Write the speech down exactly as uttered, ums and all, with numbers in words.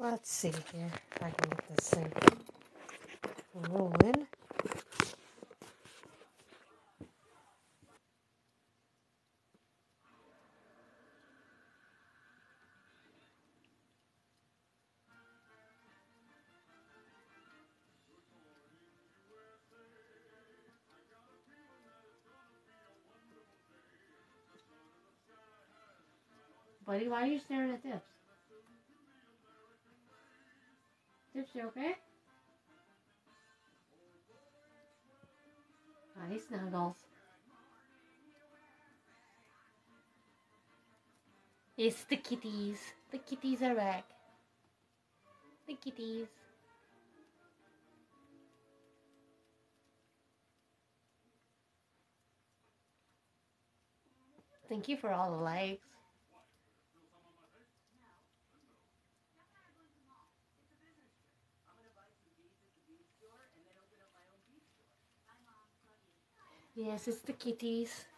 Let's see here if I can get this thing rolling. Buddy, why are you staring at Dips? Dips, you okay? Hi, Snuggles. It's the kitties. The kitties are back. The kitties. Thank you for all the likes. Yes, it's the kitties.